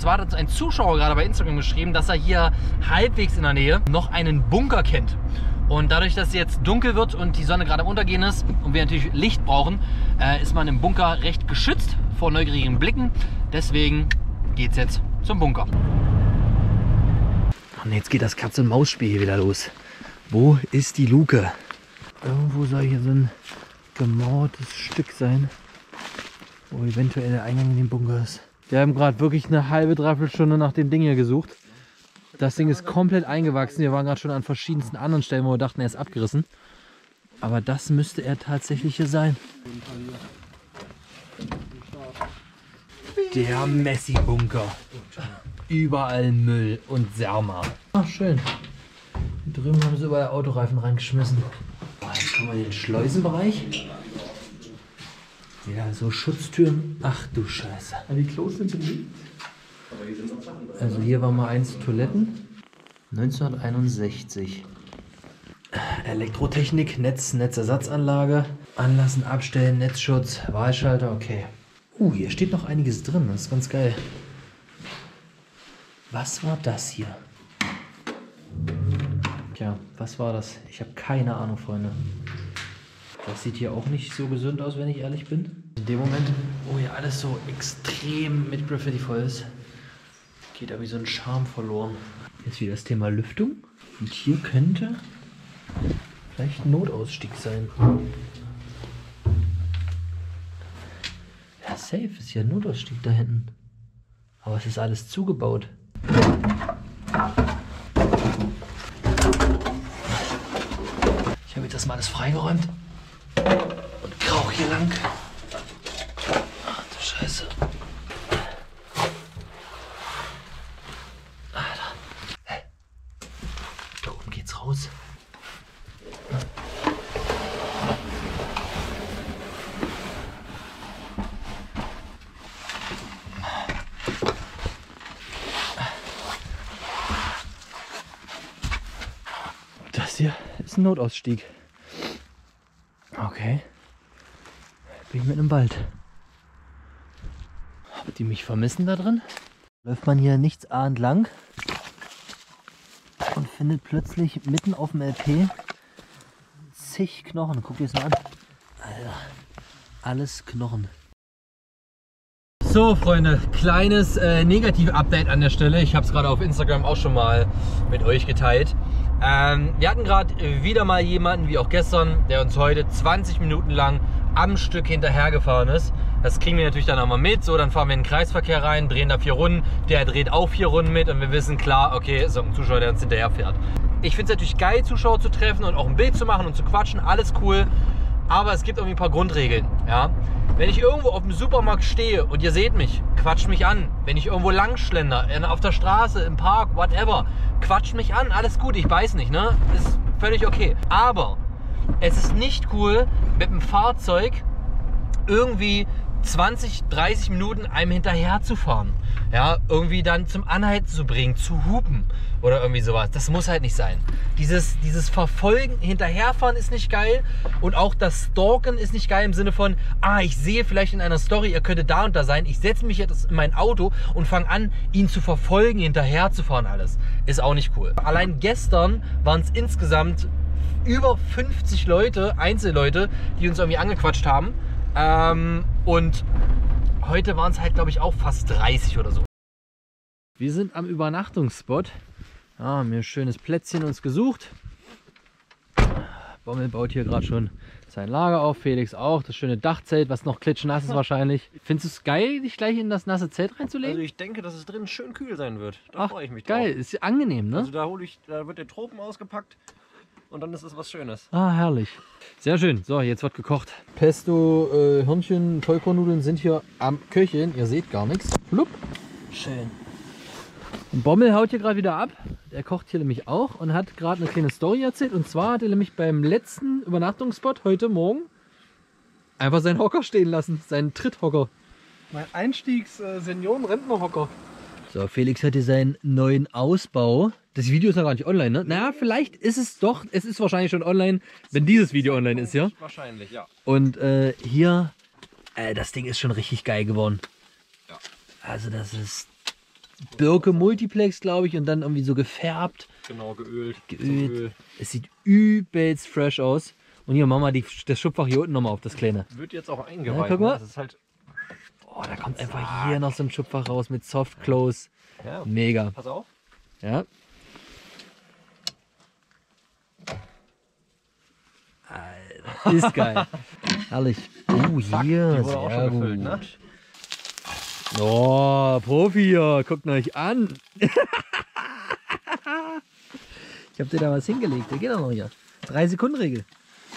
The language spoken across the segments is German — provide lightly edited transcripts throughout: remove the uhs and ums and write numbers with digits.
zwar hat uns ein Zuschauer gerade bei Instagram geschrieben, dass er hier halbwegs in der Nähe noch einen Bunker kennt. Und dadurch, dass es jetzt dunkel wird und die Sonne gerade am Untergehen ist und wir natürlich Licht brauchen, ist man im Bunker recht geschützt vor neugierigen Blicken. Deswegen geht es jetzt zum Bunker. Und jetzt geht das Katz-und-Maus-Spiel hier wieder los. Wo ist die Luke? Irgendwo soll hier so ein gemauertes Stück sein, wo eventuell der Eingang in den Bunker ist. Wir haben gerade wirklich eine halbe, dreiviertel Stunde nach dem Ding hier gesucht. Das Ding ist komplett eingewachsen. Wir waren gerade schon an verschiedensten anderen Stellen, wo wir dachten, er ist abgerissen. Aber das müsste er tatsächlich hier sein. Der Messi-Bunker. Überall Müll und Serma. Ach, schön. Hier drüben haben sie überall Autoreifen reingeschmissen. Jetzt kommen wir in den Schleusenbereich. Ja, so Schutztüren. Ach du Scheiße. Die Klos sind belegt. Also hier war mal eins Toiletten. 1961. Elektrotechnik, Netzersatzanlage. Anlassen, abstellen, Netzschutz, Wahlschalter, okay. Hier steht noch einiges drin, das ist ganz geil. Was war das hier? Tja, was war das? Ich habe keine Ahnung, Freunde. Das sieht hier auch nicht so gesund aus, wenn ich ehrlich bin. In dem Moment, wo hier alles so extrem mit Graffiti voll ist, geht irgendwie so ein Charme verloren. Jetzt wieder das Thema Lüftung. Und hier könnte vielleicht ein Notausstieg sein. Ja, safe ist hier ein Notausstieg da hinten. Aber es ist alles zugebaut. Ich habe jetzt erstmal alles freigeräumt und krauch hier lang. Ach du Scheiße. Alter. Hey. Da oben geht's raus. Das hier ist ein Notausstieg. Okay. Bin ich mit im Wald. Ob die mich vermissen da drin? Läuft man hier nichtsahnd lang und findet plötzlich mitten auf dem LP zig Knochen. Guck dir das mal an. Alter, alles Knochen. So Freunde, kleines Negativ-Update an der Stelle. Ich habe es gerade auf Instagram auch schon mal mit euch geteilt. Wir hatten gerade wieder mal jemanden, wie auch gestern, der uns heute 20 Minuten lang am Stück hinterhergefahren ist. Das kriegen wir natürlich dann auch mal mit. So, dann fahren wir in den Kreisverkehr rein, drehen da 4 Runden. Der dreht auch 4 Runden mit und wir wissen klar, okay, so ein Zuschauer, der uns hinterher fährt. Ich finde es natürlich geil, Zuschauer zu treffen und auch ein Bild zu machen und zu quatschen. Alles cool. Aber es gibt irgendwie ein paar Grundregeln. Ja? Wenn ich irgendwo auf dem Supermarkt stehe und ihr seht mich, quatscht mich an. Wenn ich irgendwo lang schlender, auf der Straße, im Park, whatever, quatscht mich an. Alles gut, ich weiß nicht, ne? Ist völlig okay. Aber es ist nicht cool, mit dem Fahrzeug irgendwie 20, 30 Minuten einem hinterher zu fahren. Ja, irgendwie dann zum Anhalten zu bringen, zu hupen oder irgendwie sowas. Das muss halt nicht sein. Dieses Verfolgen, Hinterherfahren ist nicht geil und auch das Stalken ist nicht geil im Sinne von, ich sehe vielleicht in einer Story, ihr könntet da und da sein, ich setze mich jetzt in mein Auto und fange an, ihn zu verfolgen, hinterher zu fahren alles. Ist auch nicht cool. Allein gestern waren es insgesamt über 50 Leute, Einzelleute, die uns irgendwie angequatscht haben. Und heute waren es halt, glaube ich, auch fast 30 oder so. Wir sind am Übernachtungsspot. Haben mir ein schönes Plätzchen uns gesucht. Bommel baut hier gerade schon sein Lager auf. Felix auch. Das schöne Dachzelt, was noch klitschnass ist wahrscheinlich. Findest du es geil, dich gleich in das nasse Zelt reinzulegen? Also ich denke, dass es drin schön kühl sein wird. Da freue ich mich drauf. Geil, ist angenehm, ne? Also da wird der Tropen ausgepackt. Und dann ist es was Schönes. Herrlich. Sehr schön. So, jetzt wird gekocht. Pesto, Hörnchen, Vollkornnudeln sind hier am Köcheln. Ihr seht gar nichts. Flupp. Schön. Und Bommel haut hier gerade wieder ab. Der kocht hier nämlich auch und hat gerade eine kleine Story erzählt. Und zwar hat er nämlich beim letzten Übernachtungsspot heute Morgen einfach seinen Hocker stehen lassen. Seinen Tritthocker. Mein Einstiegs-Senioren-Rentnerhocker. So, Felix hat hier seinen neuen Ausbau. Das Video ist noch gar nicht online, ne? Naja, vielleicht ist es doch. Es ist wahrscheinlich schon online, wenn dieses Video online ist, ja? Wahrscheinlich, ja. Und hier, das Ding ist schon richtig geil geworden. Ja. Also das ist Birke Multiplex, glaube ich, und dann irgendwie so gefärbt. Genau, geölt. Geölt. Es sieht übelst fresh aus. Und hier machen wir das Schubfach hier unten nochmal auf das kleine. Wird jetzt auch eingeweiht. Ja, guck mal. Das ist halt. Oh, da kommt einfach hier noch so ein Schubfach raus mit Soft Close. Ja. Mega. Pass auf. Ja. Alter, ist geil. Herrlich. Hier, die wurde auch schon gefüllt, ne? Oh, Profi hier, guckt euch an. Ich hab dir da was hingelegt, der geht doch noch hier. 3-Sekunden-Regel.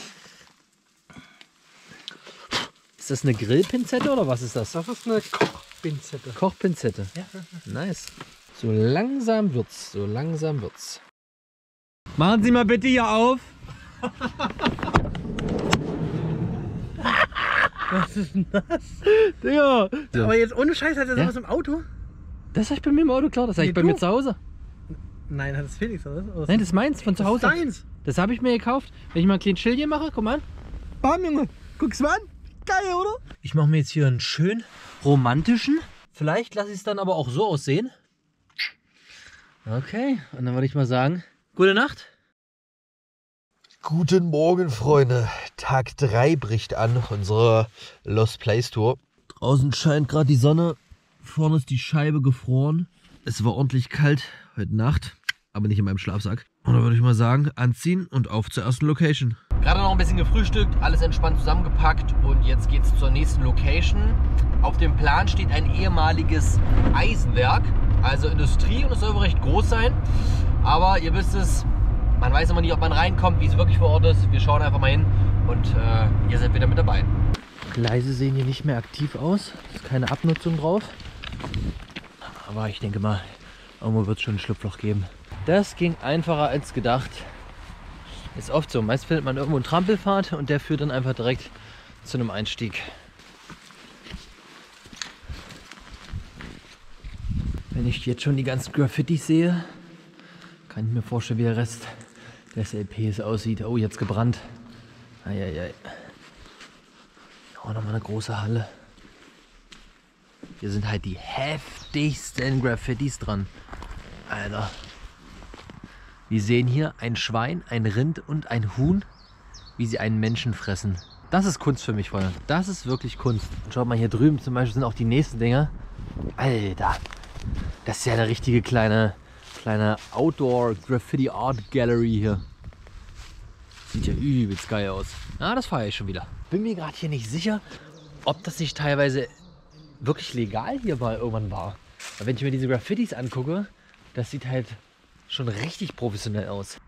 Ist das eine Grillpinzette oder was ist das? Das ist eine Kochpinzette. Kochpinzette. Ja. Nice. So langsam wird's, so langsam wird's. Machen Sie mal bitte hier auf. Was ist denn das? Digga. So. Aber jetzt ohne Scheiß, hat er sowas im Auto? Das habe ich bei mir im Auto, klar. Das habe ich bei mir zu Hause. Nein, hat das Felix, oder? Nein, das ist meins, von zu Hause. Das ist deins. Das habe ich mir gekauft. Wenn ich mal ein kleines Schild hier mache, guck mal an. Bam, Junge. Guck's mal an. Geil, oder? Ich mache mir jetzt hier einen schön romantischen. Vielleicht lasse ich es dann aber auch so aussehen. Okay, und dann würde ich mal sagen, gute Nacht. Guten Morgen, Freunde. Tag 3 bricht an, unsere Lost Place Tour. Draußen scheint gerade die Sonne, vorne ist die Scheibe gefroren. Es war ordentlich kalt heute Nacht, aber nicht in meinem Schlafsack. Und dann würde ich mal sagen, anziehen und auf zur ersten Location. Gerade noch ein bisschen gefrühstückt, alles entspannt zusammengepackt und jetzt geht es zur nächsten Location. Auf dem Plan steht ein ehemaliges Eisenwerk, also Industrie, und es soll aber recht groß sein. Aber ihr wisst es, man weiß immer nicht, ob man reinkommt, wie es wirklich vor Ort ist. Wir schauen einfach mal hin und ihr seid wieder mit dabei. Gleise sehen hier nicht mehr aktiv aus, ist keine Abnutzung drauf. Aber ich denke mal, irgendwo wird es schon ein Schlupfloch geben. Das ging einfacher als gedacht. Ist oft so. Meist findet man irgendwo einen Trampelpfad und der führt dann einfach direkt zu einem Einstieg. Wenn ich jetzt schon die ganzen Graffitis sehe, kann ich mir vorstellen, wie der Rest des LPs aussieht. Oh, jetzt gebrannt. Eieiei. Oh, nochmal eine große Halle. Hier sind halt die heftigsten Graffitis dran. Alter. Wir sehen hier ein Schwein, ein Rind und ein Huhn, wie sie einen Menschen fressen. Das ist Kunst für mich, Freunde. Das ist wirklich Kunst. Und schaut mal, hier drüben zum Beispiel sind auch die nächsten Dinger. Alter, das ist ja eine richtige kleine Outdoor Graffiti Art Gallery hier. Sieht ja übelst geil aus. Ah, das feiere ich schon wieder. Bin mir gerade hier nicht sicher, ob das nicht teilweise wirklich legal hier mal irgendwann war. Aber wenn ich mir diese Graffitis angucke, das sieht halt schon richtig professionell aus.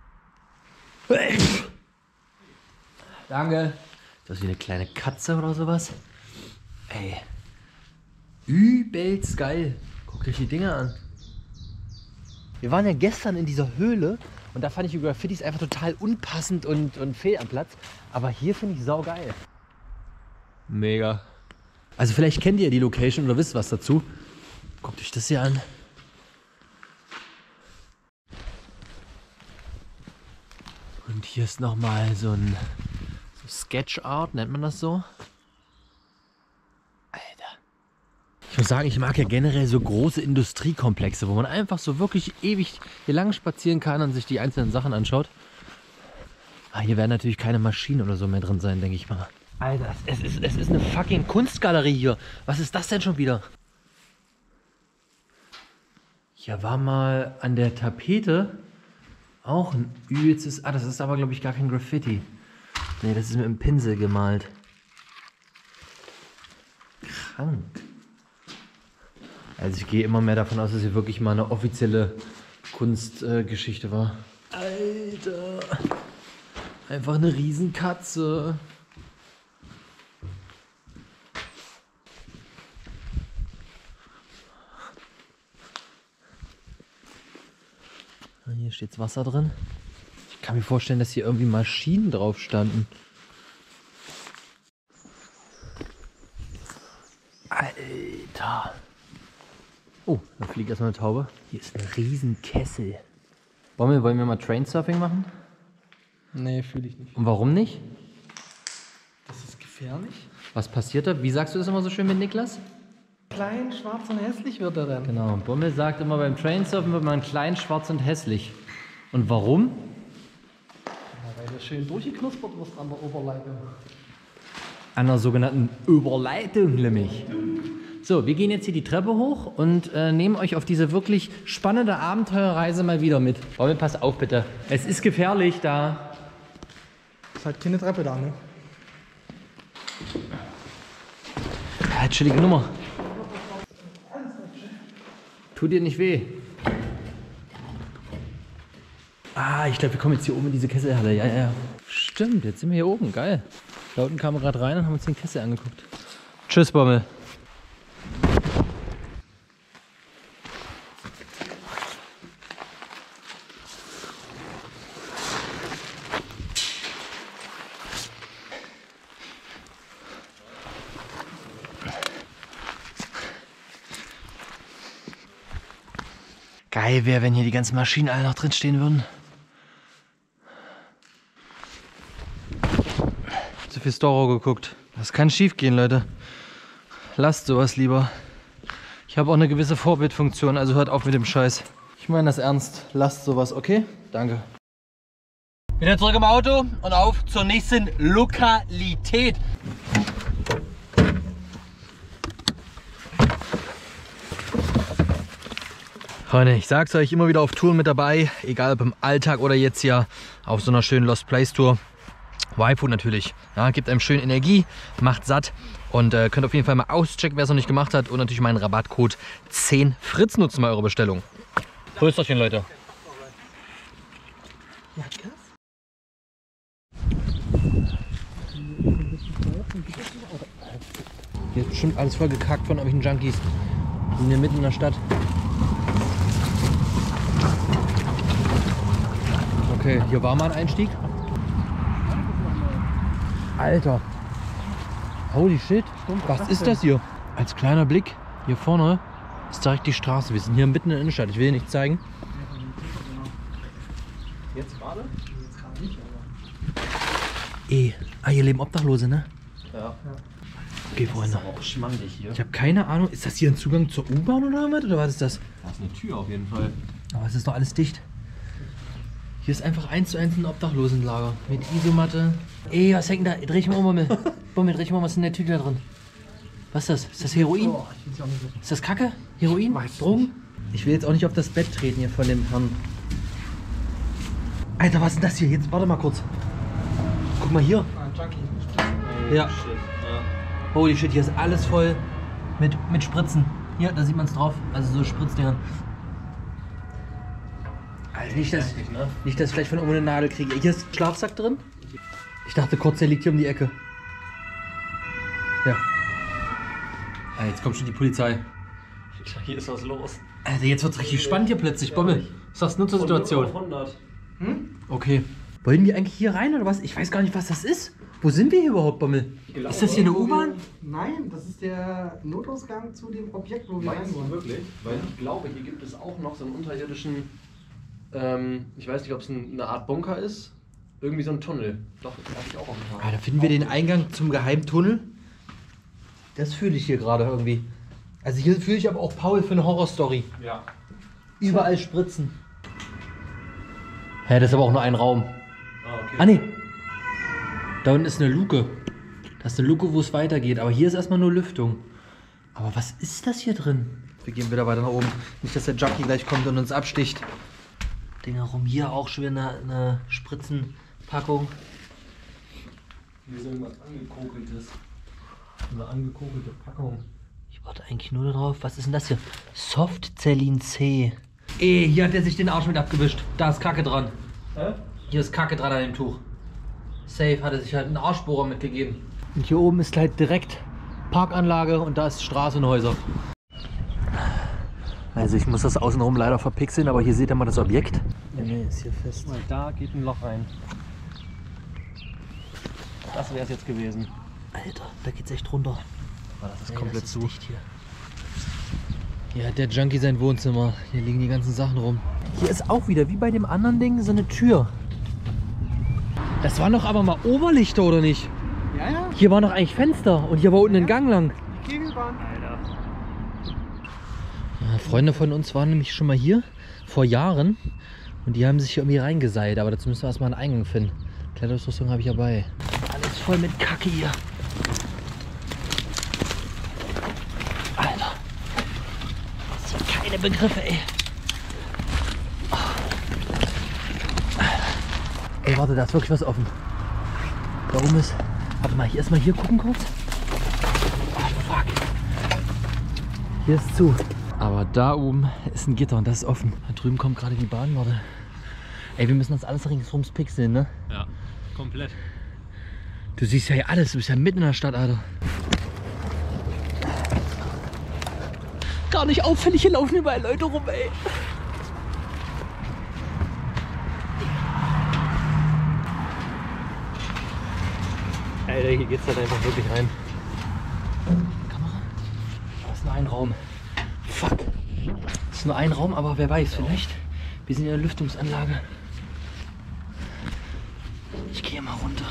Danke. Das ist wie eine kleine Katze oder sowas. Ey. Übelst geil. Guckt euch die Dinger an. Wir waren ja gestern in dieser Höhle und da fand ich die Graffitis einfach total unpassend und fehl am Platz. Aber hier finde ich saugeil. Mega. Also vielleicht kennt ihr die Location oder wisst was dazu. Guckt euch das hier an. Und hier ist nochmal so ein Sketch Art, nennt man das so? Alter. Ich muss sagen, ich mag ja generell so große Industriekomplexe, wo man einfach so wirklich ewig hier lang spazieren kann und sich die einzelnen Sachen anschaut. Ah, hier werden natürlich keine Maschinen oder so mehr drin sein, denke ich mal. Alter, es ist eine fucking Kunstgalerie hier. Was ist das denn schon wieder? Hier war mal an der Tapete auch ein übelstes... Ah, das ist aber, glaube ich, gar kein Graffiti. Nee, das ist mit einem Pinsel gemalt. Krank. Also ich gehe immer mehr davon aus, dass hier wirklich mal eine offizielle Kunstgeschichte war. Alter. Einfach eine Riesenkatze. Hier steht Wasser drin. Ich kann mir vorstellen, dass hier irgendwie Maschinen drauf standen. Alter. Oh, da fliegt erstmal eine Taube. Hier ist ein riesen Kessel. Wollen wir mal Trainsurfing machen? Nee, fühle ich nicht. Und warum nicht? Das ist gefährlich. Was passiert da? Wie sagst du das immer so schön mit Niklas? klein, schwarz und hässlich wird er dann. Genau, Bommel sagt immer, beim Trainsurfen wird man klein, schwarz und hässlich. Und warum? Ja, weil du schön durchgeknuspert wirst an der Oberleitung. An der sogenannten Überleitung, nämlich. So, wir gehen jetzt hier die Treppe hoch und nehmen euch auf diese wirklich spannende Abenteuerreise mal wieder mit. Bommel, pass auf bitte. Es ist gefährlich da. Ist halt keine Treppe da, ne? Ja, chillige Nummer. Tut dir nicht weh. Ah, ich glaube, wir kommen jetzt hier oben in diese Kesselhalle. Ja, ja. Stimmt, jetzt sind wir hier oben. Geil. Da unten kamen wir gerade rein und haben uns den Kessel angeguckt. Tschüss, Bommel. Geil wäre, wenn hier die ganzen Maschinen alle noch drin stehen würden. Zu viel Storro geguckt. Das kann schief gehen, Leute. Lasst sowas lieber. Ich habe auch eine gewisse Vorbildfunktion, also hört auf mit dem Scheiß. Ich meine das ernst. Lasst sowas, okay? Danke. Wieder zurück im Auto und auf zur nächsten Lokalität. Freunde, ich sag's euch, immer wieder auf Touren mit dabei, egal ob im Alltag oder jetzt hier auf so einer schönen Lost Place Tour. Y-Food natürlich, ja, gibt einem schön Energie, macht satt und könnt auf jeden Fall mal auschecken, wer es noch nicht gemacht hat und natürlich meinen Rabattcode 10FRITZ nutzen bei eurer Bestellung. Grüßt euch, Leute. Hier ist bestimmt alles voll gekackt von irgendwelchen Junkies. Wir sind hier mitten in der Stadt. Okay, hier war mal ein Einstieg. Alter. Holy shit. Was ist das hier? Als kleiner Blick, hier vorne ist direkt die Straße. Wir sind hier mitten in der Innenstadt. Ich will dir nicht zeigen. Jetzt gerade? Jetzt gerade nicht, aber. Hier leben Obdachlose, ne? Ja. Okay, Freunde. Das ist aber auch schmandig hier. Ich habe keine Ahnung. Ist das hier ein Zugang zur U-Bahn oder was? Oder was ist das? Da ist eine Tür auf jeden Fall. Aber es ist doch alles dicht. Hier ist einfach 1:1 ein Obdachlosenlager. Mit Isomatte. Was hängt da? Dreh ich mal um, Bommel. Bommel, dreh ich mal, was ist in der Tüte da drin? Was ist das? Ist das Heroin? Oh, ich will's auch nicht wissen. Ist das Kacke? Heroin? Drogen? Ich will jetzt auch nicht auf das Bett treten hier von dem Herrn. Alter, was ist denn das hier? Jetzt warte mal kurz. Guck mal hier. Ah, ein Junkie. Ja. Shit. Ja. Holy shit, hier ist alles voll mit Spritzen. Hier, da sieht man es drauf. Also so Spritzdingern. Also nicht, dass ich vielleicht von irgendwo eine Nadel kriege. Hier ist ein Schlafsack drin. Ich dachte kurz, der liegt hier um die Ecke. Ja. Jetzt kommt schon die Polizei. Hier ist was los. Alter, jetzt wird's richtig spannend hier plötzlich, Bommel. Was sagst du zur Situation? 100. Okay. Wollen wir eigentlich hier rein oder was? Ich weiß gar nicht, was das ist. Wo sind wir hier überhaupt, Bommel? Ist das hier eine U-Bahn? Nein, das ist der Notausgang zu dem Objekt, wo wir rein Meinst du wollen. wirklich? Weil ich glaube, hier gibt es auch noch so einen unterirdischen, ich weiß nicht, ob es eine Art Bunker ist. Irgendwie so ein Tunnel. Doch, das habe ich auch auf dem Tag. Da finden wir den Eingang zum Geheimtunnel. Das fühle ich hier gerade irgendwie. Also hier fühle ich aber auch Paul für eine Horrorstory. Ja. Überall Spritzen. Hä, das ist aber auch nur ein Raum. Okay. Ah ne. Da unten ist eine Luke. Das ist eine Luke, wo es weitergeht. Aber hier ist erstmal nur Lüftung. Aber was ist das hier drin? Wir gehen wieder weiter nach oben. Nicht, dass der Junkie gleich kommt und uns absticht. Dinger rum. Hier auch schon wieder eine Spritzenpackung. Hier ist irgendwas angekokeltes. Eine angekokelte Packung. Ich warte eigentlich nur darauf. Was ist denn das hier? Softcellin C. Hier hat er sich den Arsch mit abgewischt. Da ist Kacke dran. Hä? Hier ist Kacke dran an dem Tuch. Safe hat er sich halt einen Arschbohrer mitgegeben. Und hier oben ist halt direkt Parkanlage und da ist Straße und Häuser. Also ich muss das außenrum leider verpixeln, aber hier seht ihr mal das Objekt. Nee, ist hier fest. Mal, da geht ein Loch rein. Das wäre es jetzt gewesen. Alter, da geht's echt runter. Das ist komplett das zu. dicht hier. Hier hat der Junkie sein Wohnzimmer. Hier liegen die ganzen Sachen rum. Hier ist auch wieder, wie bei dem anderen Ding, so eine Tür. Das waren doch aber mal Oberlichter, oder nicht? Ja, ja. Hier waren doch eigentlich Fenster und hier war unten ein Gang lang. Kegelbahn. Freunde von uns waren nämlich schon mal hier vor Jahren und die haben sich hier irgendwie reingeseilt, aber dazu müssen wir erstmal einen Eingang finden. Kletterausrüstung habe ich dabei. Alles voll mit Kacke hier. Alter. Das sind keine Begriffe, ey. Ey, warte, da ist wirklich was offen. Da oben ist... Warte mal, erstmal hier gucken kurz. Oh, fuck. Hier ist zu. Aber da oben ist ein Gitter und das ist offen. Da drüben kommt gerade die Bahn, warte. Ey, wir müssen das alles ringsrums pixeln, ne? Ja, komplett. Du siehst ja hier alles, du bist ja mitten in der Stadt, Alter. Gar nicht auffällig, hier laufen überall Leute rum, ey. Alter, hier geht's halt einfach wirklich rein. Kamera? Da ist nur ein Raum. Fuck. Das ist nur ein Raum, aber wer weiß, vielleicht. Wir sind in der Lüftungsanlage. Ich gehe mal runter.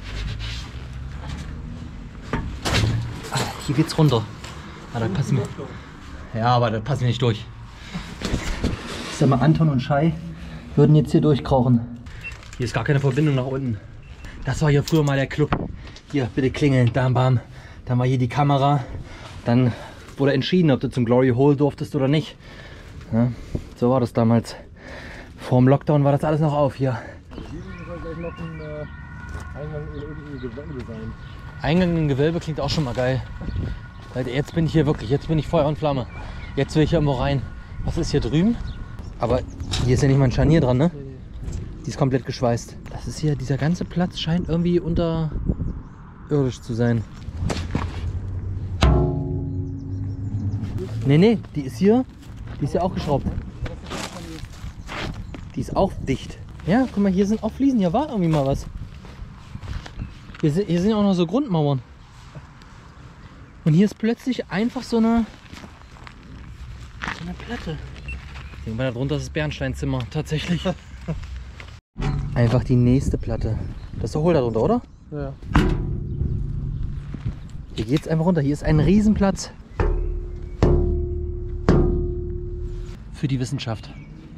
Ah, hier geht's runter. Ah, da passen wir. Ja, aber da passen wir nicht durch. Ich sag mal, Anton und Shai würden jetzt hier durchkrauchen. Hier ist gar keine Verbindung nach unten. Das war hier früher mal der Club. Hier, bitte klingeln, bam, bam. Dann war hier die Kamera. Dann wurde entschieden, ob du zum Glory Hole durftest oder nicht. Ja, so war das damals. Vor dem Lockdown war das alles noch auf hier. Hier soll gleich noch ein Eingang in irgendein Gewölbe sein. Eingang in Gewölbe klingt auch schon mal geil. Jetzt bin ich hier wirklich, jetzt bin ich Feuer und Flamme. Jetzt will ich hier irgendwo rein. Was ist hier drüben? Aber hier ist ja nicht mal ein Scharnier dran, ne? Die ist komplett geschweißt. Das ist hier, dieser ganze Platz scheint irgendwie unterirdisch zu sein. Nee, die ist hier. Die ist ja auch geschraubt. Die ist auch dicht. Ja, guck mal, hier sind auch Fliesen. Hier war irgendwie mal was. Hier sind ja auch noch so Grundmauern. Und hier ist plötzlich einfach so eine Platte. Ich denke mal, darunter ist das Bernsteinzimmer, tatsächlich. Einfach die nächste Platte. Das ist der Hohl darunter, oder? Ja. Hier geht's einfach runter. Hier ist ein Riesenplatz. Für die Wissenschaft.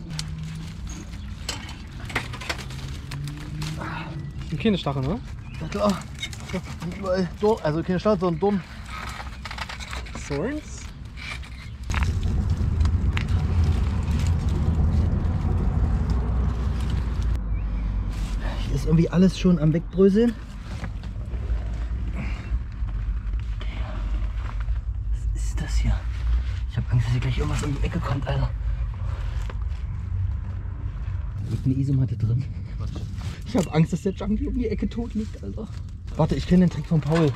Keine Stacheln, ne? Na klar. Überall Dorn, also keine Stacheln, sondern Dorn. Thorns? Hier ist irgendwie alles schon am Wegbröseln. Was ist das hier? Ich habe Angst, dass hier gleich irgendwas um die Ecke kommt, Alter. Da liegt eine Isomatte drin. Ich habe Angst, dass der Junkie um die Ecke tot liegt, Alter. Warte, ich kenne den Trick von Paul.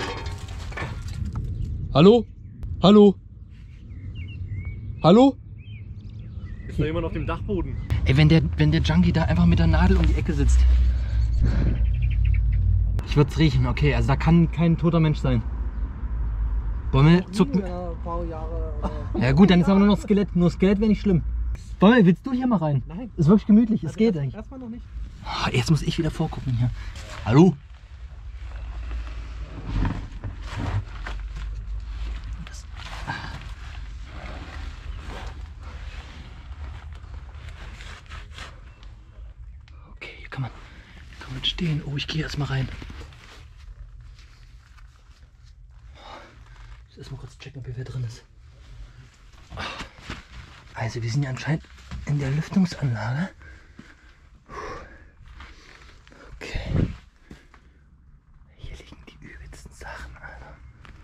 Hallo? Hallo? Hallo? Ist da jemand auf dem Dachboden? Ey, wenn der Junkie da einfach mit der Nadel um die Ecke sitzt. Ich würde es riechen, okay, also da kann kein toter Mensch sein. Bommel zuckt. Ja gut, dann ist aber nur noch Skelett. Nur Skelett wäre nicht schlimm. Bommel, willst du hier mal rein? Nein. Ist wirklich gemütlich, es geht eigentlich. Erstmal noch nicht. Oh, jetzt muss ich wieder vorgucken hier. Hallo? Okay, hier kann man stehen. Oh, ich gehe jetzt mal rein. Ich muss erstmal kurz checken, ob hier wer drin ist. Also, wir sind ja anscheinend in der Lüftungsanlage. Okay. Hier liegen die übelsten Sachen, Alter.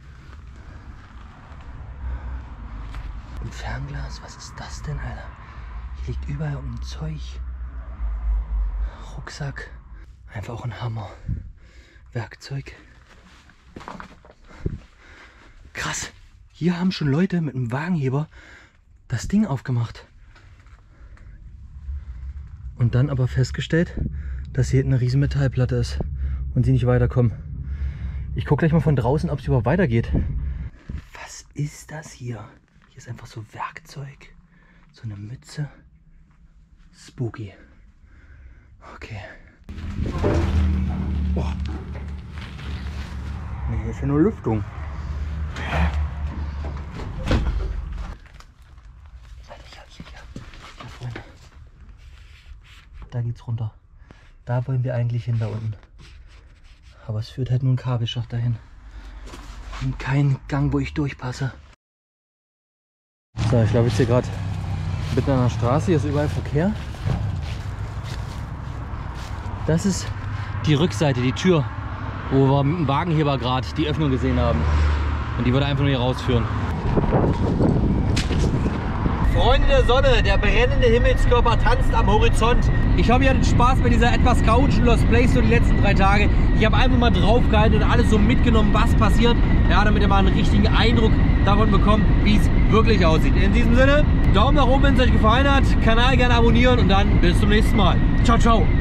Ein Fernglas, was ist das denn, Alter? Hier liegt überall um Zeug. Rucksack. Einfach auch ein Hammer. Werkzeug. Krass. Hier haben schon Leute mit einem Wagenheber das Ding aufgemacht. Und dann aber festgestellt, dass hier hinten eine riesen Metallplatte ist und sie nicht weiterkommen. Ich gucke gleich mal von draußen, ob es überhaupt weitergeht. Was ist das hier? Hier ist einfach so Werkzeug. So eine Mütze. Spooky. Okay. Boah. Nee, hier ist ja nur Lüftung. da geht's runter. Da wollen wir eigentlich hin, da unten. Aber es führt halt nur ein Kabelschacht dahin. Und kein Gang, wo ich durchpasse. So, ich glaube jetzt hier gerade mitten an der Straße. Hier ist überall Verkehr. Das ist die Rückseite, die Tür, wo wir mit dem Wagenheber gerade die Öffnung gesehen haben. Und die würde einfach nur hier rausführen. Freunde der Sonne, der brennende Himmelskörper tanzt am Horizont. Ich hoffe, ihr hattet Spaß bei dieser etwas chaotischen Lost Place so die letzten 3 Tage. Ich habe einfach mal draufgehalten und alles so mitgenommen, was passiert. Ja, damit ihr mal einen richtigen Eindruck davon bekommt, wie es wirklich aussieht. In diesem Sinne, Daumen nach oben, wenn es euch gefallen hat. Kanal gerne abonnieren und dann bis zum nächsten Mal. Ciao, ciao.